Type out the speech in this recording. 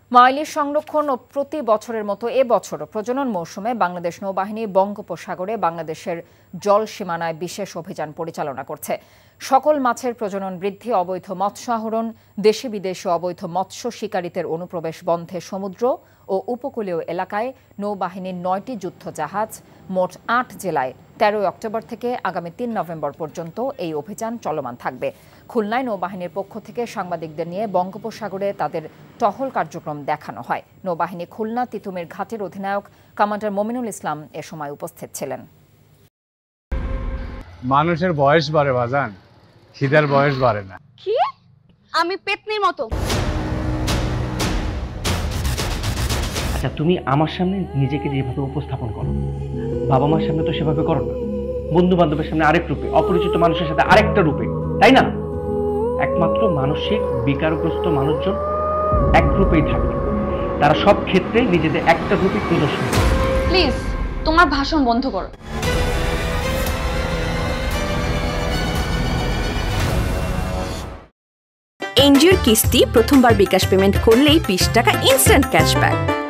মাইলিশ সংরক্ষণ ও প্রতি বছরের মতো এবছর প্রজনন মৌসুমে বাংলাদেশ নৌবাহিনী বঙ্গোপসাগরে বাংলাদেশের জল সীমানায় বিশেষ অভিযান পরিচালনা করছে। সকল মাছের প্রজনন বৃদ্ধি, অবৈধ মৎস্য আহরণ, দেশি বিদেশি অবৈধ মৎস্য শিকারিদের অনুপ্রবেশ বন্ধে সমুদ্র ও উপকূলীয় এলাকায় নৌবাহিনীর ৯টি যুদ্ধ জাহাজ মোট ৮ জেলায় ১৩ অক্টোবর থেকে আগামী ৩ নভেম্বর পর্যন্ত এই অভিযান চলমান থাকবে। খুলনায় নৌবাহিনীর পক্ষ থেকে সাংবাদিকদের নিয়ে বঙ্গোপসাগরে তাদের টহল কার্যক্রম দেখানো হয়। নৌবাহিনী খুলনা তিতুমির ঘাটের অধিনায়ক কমান্ডার মমিনুল ইসলাম এ সময় উপস্থিত ছিলেন। মানুষের বয়স বাড়ে বাজান, খিদের বয়স বাড়ে না। কি? আমি পেতনির মতো? আচ্ছা, তুমি আমার সামনে নিজেকে যেভাবে উপস্থাপন করো, বাবা মার সামনে তো সেভাবে করো না। বন্ধু বান্ধবের সামনে আরেক রূপে, অপরিচিত মানুষের সাথে আরেকটা রূপে, তাই না? একমাত্র মানসিক বিকারগ্রস্ত মানুষজন এক রূপেই থাকবে। তারা সব ক্ষেত্রে নিজেদের একটা রূপে প্রদর্শন করে। প্লিজ তোমার ভাষণ বন্ধ করো। এনজিওর কিস্তি প্রথমবার বিকাশ পেমেন্ট করলেই 20 টাকা ইনস্ট্যান্ট ক্যাশব্যাক।